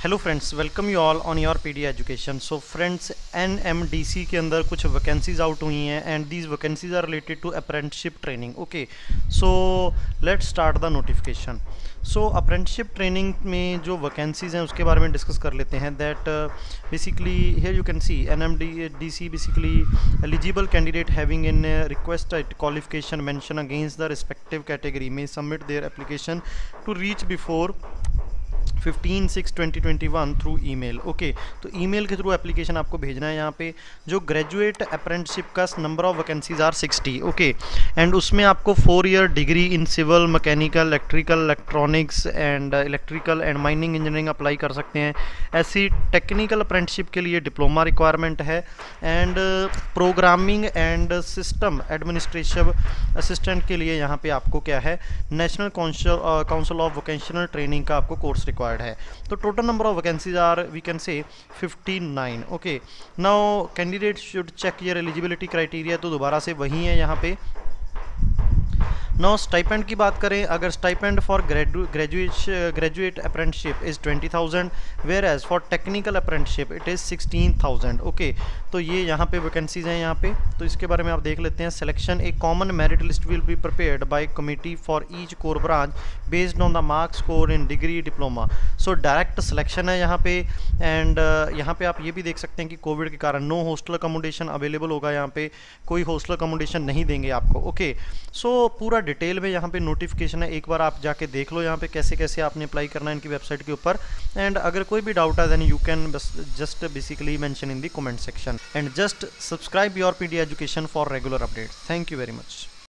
Hello friends, welcome you all on your PD education. So friends, NMDC के अंदर कुछ vacancies out हुई हैं and these vacancies are related to apprenticeship training. Okay, so let's start the notification. So apprenticeship training में जो vacancies हैं उसके बारे में डिस्कस कर लेते हैं। That basically here you can see NMDC basically eligible candidate having in requested qualification mention against the respective category में submit their application to reach before 15/6/2021 through email. Okay, तो ईमेल के थ्रू एप्लीकेशन आपको भेजना है। यहाँ पे जो ग्रेजुएट अप्रेंटिसशिप का number of vacancies are 60। Okay, and उसमें आपको 4 year degree in civil, mechanical, electrical, electronics and electrical and mining engineering apply कर सकते हैं। ऐसी टेक्निकल अप्रेंटिसशिप के लिए डिप्लोमा रिक्वायरमेंट है and programming and system administration assistant के लिए यहाँ पे आपको क्या है, national council of vocational training का आपको कोर्स रिक्वायर्ड है। तो total number of vacancies are we can say 59। Okay, now candidate should check your eligibility criteria, तो दोबारा से वही है यहाँ पे। नाउ स्टाइपेंड की बात करें, अगर stipend for graduate apprenticeship is 20,000 whereas for technical apprenticeship it is 16,000। Okay, तो ये यहाँ पे वैकेंसीज हैं यहाँ पे, तो इसके बारे में आप देख लेते हैं। Selection a common merit list will be prepared by committee for each core branch based on the marks score in degree diploma. So direct selection है यहाँ पे एंड यहाँ पे आप ये भी देख सकते हैं कि कोविड के कारण नो हॉस्टल अकोमोडेशन अवेलेबल होगा, यहाँ पे कोई हॉस्टल अकोमोडेशन नहीं देंगे आपको। ओके, सो पूरा डिटेल में यहाँ पे नोटिफिकेशन है, एक बार आप जाके देख लो यहाँ पे कैसे कैसे आपने अप्लाई करना है इनकी वेबसाइट के ऊपर। एंड अगर कोई भी डाउट है then you can just basically mention in the comment section and just subscribe your PD education for regular update. Thank you very much.